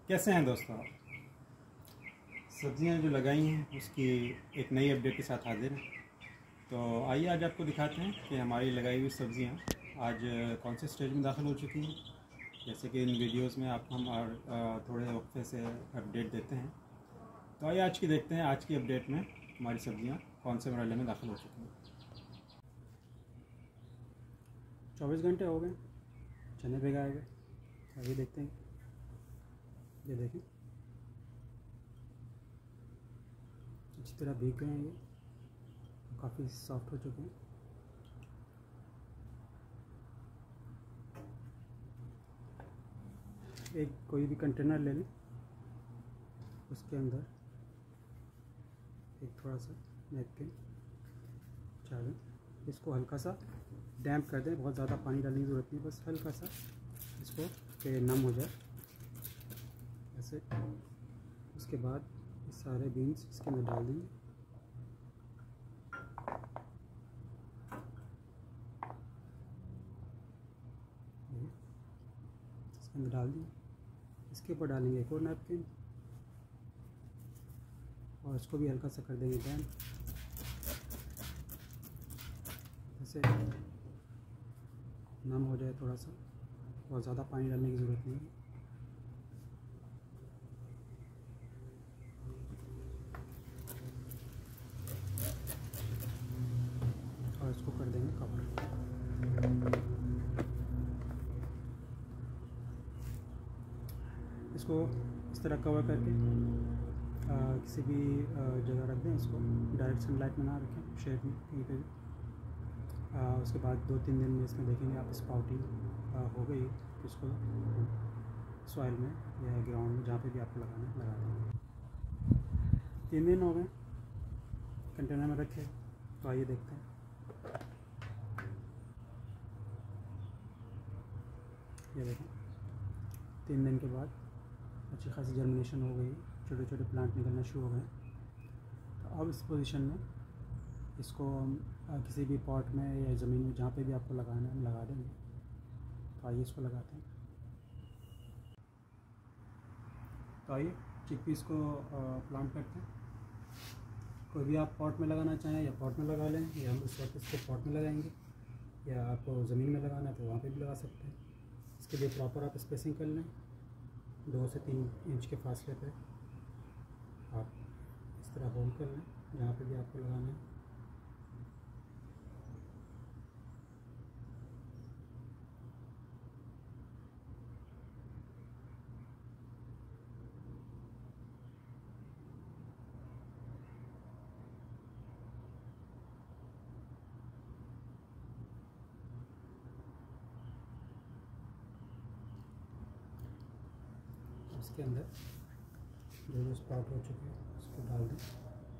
कैसे हैं दोस्तों आप? सब्जियां जो लगाई हैं उसकी एक नई अपडेट के साथ हाजिर हैं। तो आइए आज आपको दिखाते हैं कि हमारी लगाई हुई सब्जियां आज कौन से स्टेज में दाखिल हो चुकी हैं। जैसे कि इन वीडियोस में आप हम और थोड़े वक्फे से अपडेट देते हैं। तो आइए आज की देखते हैं, आज की अपडेट में हमारी सब्जियां कौन से मरहले में दाखिल हो चुकी हैं। 24 घंटे हो गए चने भिगाए हुए। आइए देखते हैं। ये देखें, अच्छी तरह भीग गए हैं, ये काफ़ी सॉफ्ट हो चुके हैं। एक कोई भी कंटेनर ले लें, उसके अंदर एक थोड़ा सा नैपकिन चावल, इसको हल्का सा डैम्प कर दें। बहुत ज़्यादा पानी डालने की ज़रूरत नहीं, बस हल्का सा इसको कि नम हो जाए ऐसे। उसके बाद ये सारे बीन्स इसके अंदर डाल देंगे। इसके अंदर डाल दिए। इसके ऊपर डालेंगे एक और नैपकिन और इसको भी हल्का सा कर देंगे डैम्प ऐसे नम हो जाए थोड़ा सा। बहुत ज़्यादा पानी डालने की ज़रूरत नहीं है। और इसको कर देंगे कवर। इसको इस तरह कवर करके किसी भी जगह रख दें। इसको डायरेक्ट सनलाइट में ना रखें, शेड में कहीं पे भी। उसके बाद 2-3 दिन में इसमें देखेंगे आप स्पाउटिंग हो गई, तो इसको सॉइल में या ग्राउंड में जहाँ पे भी आपको लगाना है लगा देंगे। 3 दिन हो गए कंटेनर में रखे। तो आइए देखते हैं। ये देखें, 3 दिन के बाद अच्छी खासी जर्मिनेशन हो गई, छोटे छोटे प्लांट निकलना शुरू हो गए। तो अब इस पोजीशन में इसको किसी भी पॉट में या ज़मीन में जहाँ पे भी आपको लगाना है लगा देंगे। तो आइए इसको लगाते हैं। तो आइए चिकपीस को प्लांट करते हैं। कोई भी आप पॉट में लगाना चाहें या पॉट में लगा लें, या हम इस वक्त इसको पॉट में लगाएंगे, या आपको ज़मीन में लगाना है तो वहाँ पे भी लगा सकते हैं। इसके लिए प्रॉपर आप स्पेसिंग कर लें। 2 से 3 इंच के फासले पे आप इस तरह होल कर लें जहाँ पे भी आपको लगाना है। इसके अंदर जो स्पाउट हो चुके हैं उसको डाल दें।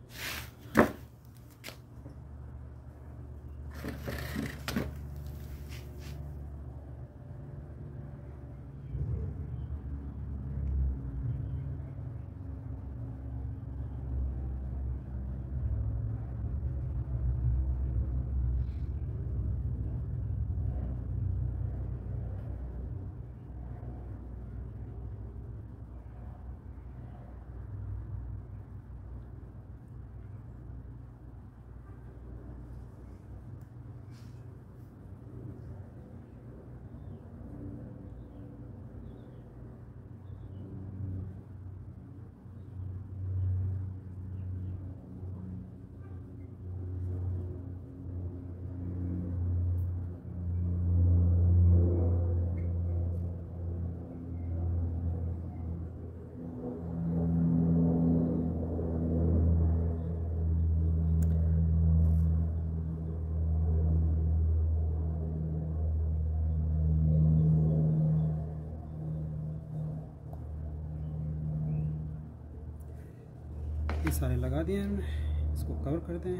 ये सारे लगा दिए हमने, इसको कवर कर दें।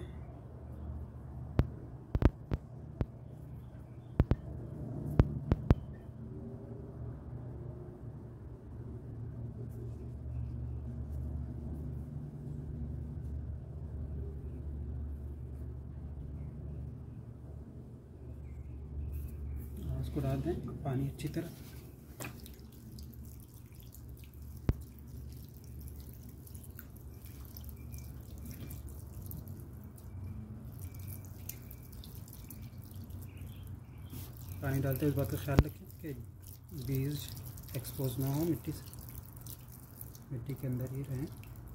और इसको डाल दें पानी अच्छी तरह। पानी डालते हुए इस बात का ख्याल रखें कि बीज एक्सपोज ना हो मिट्टी से, मिट्टी के अंदर ही रहें।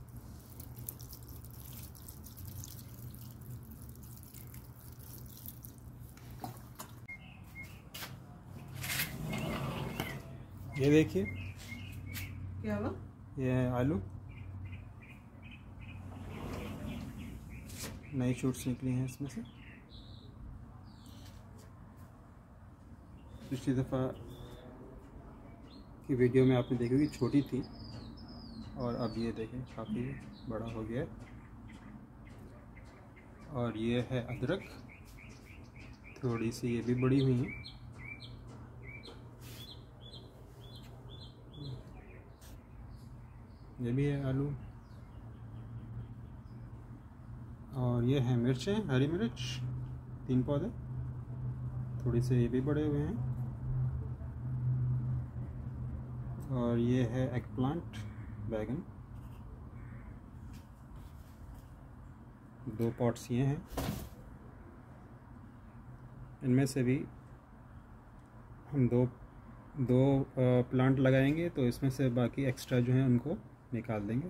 ये देखिए क्या हुआ? ये है आलू, नई शूट्स निकली हैं इसमें से। पिछली दफ़ा की वीडियो में आपने देखी कि छोटी थी और अब ये देखें काफ़ी बड़ा हो गया है। और ये है अदरक, थोड़ी सी ये भी बड़ी हुई है। ये भी है आलू। और ये है मिर्चें, हरी मिर्च 3 पौधे, थोड़ी से ये भी बड़े हुए हैं। और ये है एग प्लांट, बैगन, 2 पॉट्स ये हैं। इनमें से भी हम दो प्लांट लगाएंगे तो इसमें से बाकी एक्स्ट्रा जो है उनको निकाल देंगे।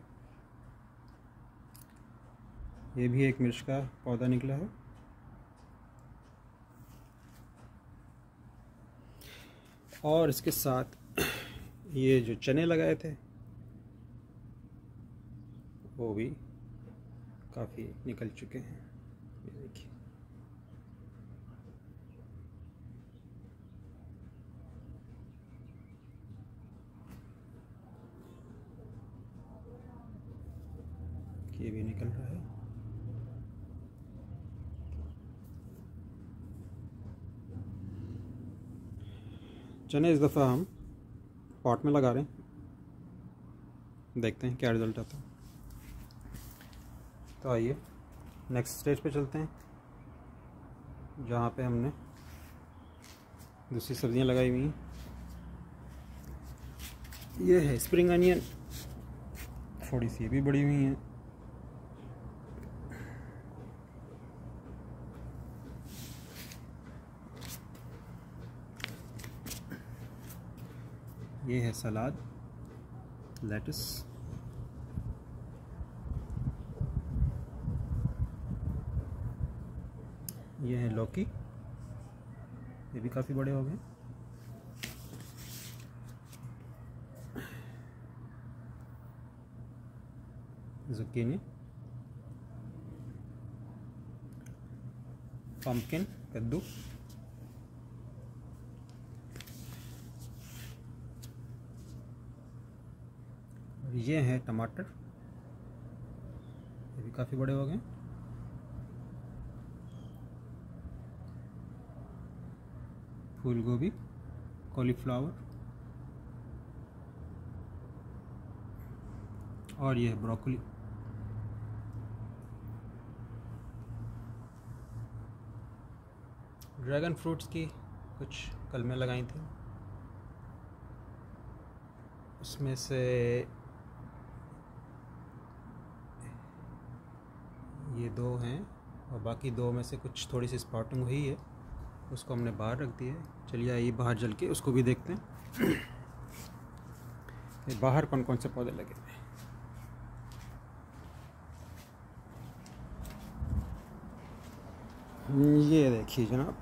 ये भी एक मिर्च का पौधा निकला है। और इसके साथ ये जो चने लगाए थे वो भी काफ़ी निकल चुके हैं। ये देखिए, ये भी निकल रहा है। चने इस दफ़ा हम पॉट में लगा रहे हैं, देखते हैं क्या रिज़ल्ट आता है। तो आइए नेक्स्ट स्टेज पे चलते हैं, जहाँ पे हमने दूसरी सब्जियां लगाई हुई हैं। ये है स्प्रिंग अनियन, थोड़ी सी भी बड़ी हुई हैं। ये है सलाद, लेटस। ये है लौकी, ये भी काफ़ी बड़े हो गए। जुकीनी, पम्पकिन, कद्दू, और ये है टमाटर, ये भी काफ़ी बड़े हो गए। फूल गोभी, कॉलीफ्लावर, और ये है ब्रोकली। ड्रैगन फ्रूट्स की कुछ कलमें लगाई थी, उसमें से ये 2 हैं और बाकी 2 में से कुछ थोड़ी सी स्पॉटिंग हुई है, उसको हमने बाहर रख दिया है। चलिए आइए बाहर चल के उसको भी देखते हैं कि बाहर कौन कौन से पौधे लगे हैं। ये देखिए जनाब,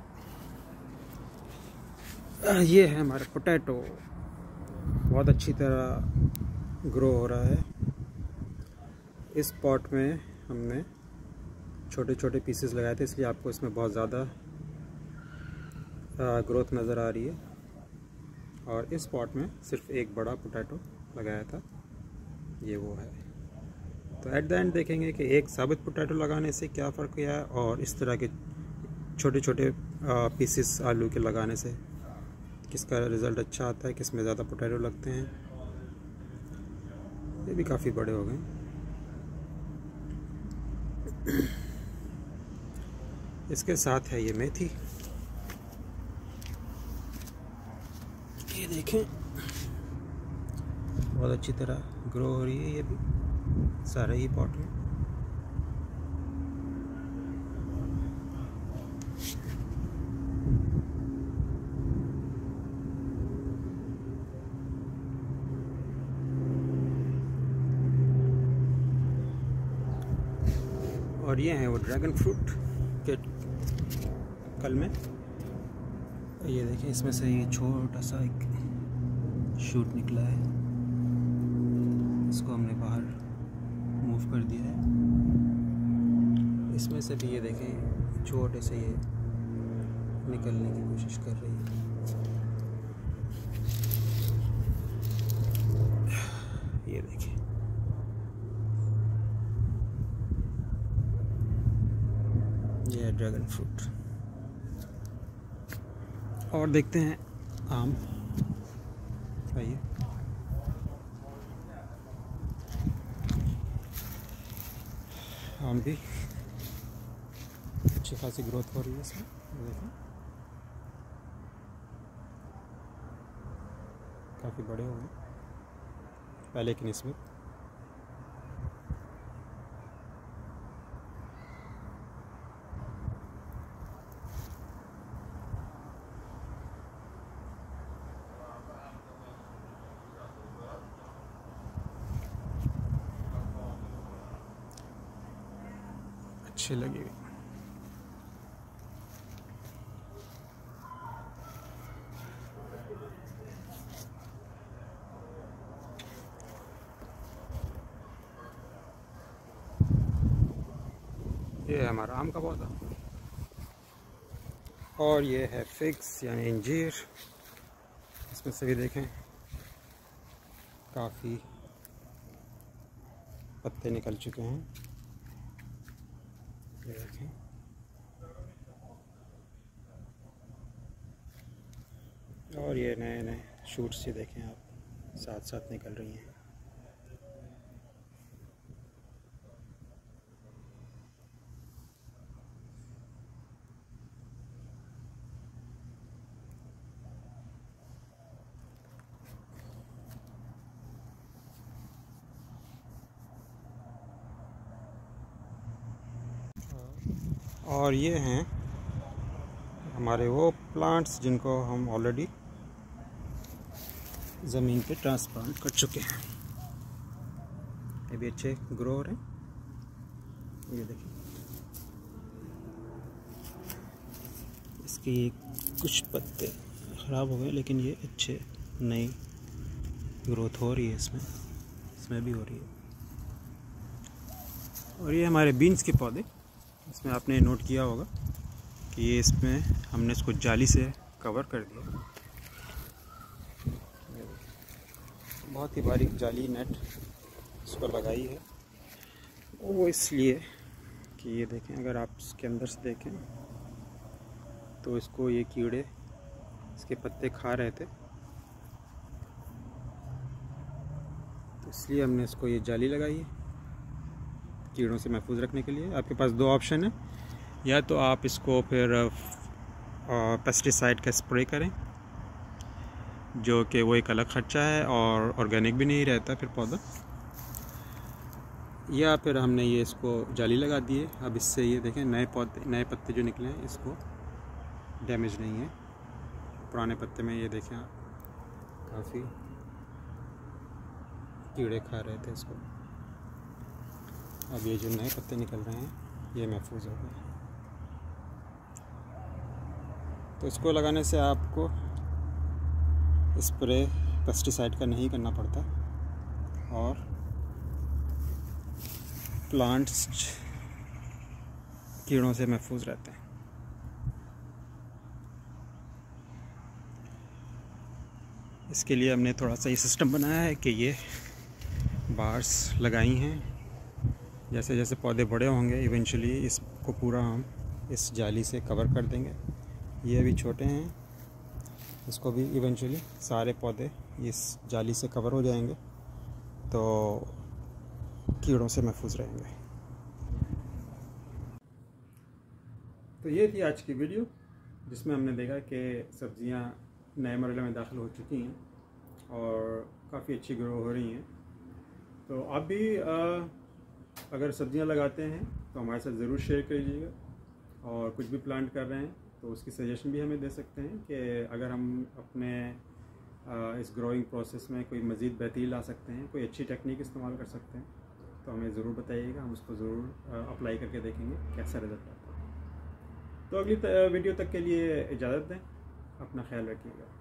ये है हमारा पोटैटो, बहुत अच्छी तरह ग्रो हो रहा है। इस पॉट में हमने छोटे छोटे पीसेस लगाए थे, इसलिए आपको इसमें बहुत ज़्यादा ग्रोथ नज़र आ रही है। और इस पॉट में सिर्फ एक बड़ा पोटैटो लगाया था, ये वो है। तो एट द एंड देखेंगे कि एक साबित पोटैटो लगाने से क्या फ़र्क किया है और इस तरह के छोटे छोटे पीसेस आलू के लगाने से किसका रिज़ल्ट अच्छा आता है, किस में ज़्यादा पोटैटो लगते हैं। ये भी काफ़ी बड़े हो गए। इसके साथ है ये मेथी, ये देखें बहुत अच्छी तरह ग्रो हो रही है, ये भी सारे ही पॉट में। और ये है वो ड्रैगन फ्रूट के कल में। ये देखिए इसमें से ये छोटा सा एक शूट निकला है, इसको हमने बाहर मूव कर दिया है। इसमें से भी ये देखें छोटे से ये निकलने की कोशिश कर रही है। ये देखिए ये है ड्रैगन फ्रूट। और देखते हैं आम। आइए आम भी अच्छी खासी ग्रोथ हो रही है इसमें। देखें काफ़ी बड़े हो गए पहले की निस्बत। अच्छे लगे हुए। ये है हमारा आम का पौधा और ये है फिग्स यानी अंजीर। इसमें से भी देखें काफ़ी पत्ते निकल चुके हैं। ये देखें और ये नए नए शूट्स ये देखें आप साथ साथ निकल रही हैं। और ये हैं हमारे वो प्लांट्स जिनको हम ऑलरेडी ज़मीन पे ट्रांसप्लांट कर चुके हैं। ये भी अच्छे ग्रो हो रहे हैं। ये देखिए इसके कुछ पत्ते ख़राब हो गए लेकिन ये अच्छे नई ग्रोथ हो रही है इसमें भी हो रही है। और ये हमारे बीन्स के पौधे, इसमें आपने नोट किया होगा कि ये इसमें हमने इसको जाली से कवर कर दिया। बहुत ही बारीक जाली नेट इस पर लगाई है, वो इसलिए कि ये देखें अगर आप इसके अंदर से देखें तो इसको ये कीड़े इसके पत्ते खा रहे थे, तो इसलिए हमने इसको ये जाली लगाई है कीड़ों से महफूज रखने के लिए। आपके पास दो ऑप्शन है, या तो आप इसको फिर पेस्टिसाइड का स्प्रे करें जो कि वो एक अलग खर्चा है और ऑर्गेनिक भी नहीं रहता फिर पौधा, या फिर हमने ये इसको जाली लगा दी है। अब इससे ये देखें नए पत्ते जो निकले हैं इसको डैमेज नहीं है। पुराने पत्ते में ये देखें आप काफ़ी कीड़े खा रहे थे इसको। अब ये जो नए पत्ते निकल रहे हैं ये महफूज हो गए। तो इसको लगाने से आपको स्प्रे पेस्टिसाइड का नहीं करना पड़ता और प्लांट्स कीड़ों से महफूज रहते हैं। इसके लिए हमने थोड़ा सा ये सिस्टम बनाया है कि ये बार्स लगाई हैं। जैसे जैसे पौधे बड़े होंगे इवेंचुअली इसको पूरा हम इस जाली से कवर कर देंगे। ये अभी छोटे हैं, इसको भी इवेंचुअली सारे पौधे इस जाली से कवर हो जाएंगे तो कीड़ों से महफूज रहेंगे। तो ये थी आज की वीडियो जिसमें हमने देखा कि सब्जियां नए मरहले में दाखिल हो चुकी हैं और काफ़ी अच्छी ग्रो हो रही हैं। तो आप भी अगर सब्जियां लगाते हैं तो हमारे साथ ज़रूर शेयर कीजिएगा, और कुछ भी प्लांट कर रहे हैं तो उसकी सजेशन भी हमें दे सकते हैं कि अगर हम अपने इस ग्रोइंग प्रोसेस में कोई मज़ीद बेहतरी ला सकते हैं, कोई अच्छी टेक्निक इस्तेमाल कर सकते हैं, तो तो हमें ज़रूर बताइएगा, हम उसको ज़रूर अप्लाई करके देखेंगे कैसा रिज़ल्ट आता है। तो अगली वीडियो तक के लिए इजाज़त दें, अपना ख्याल रखिएगा।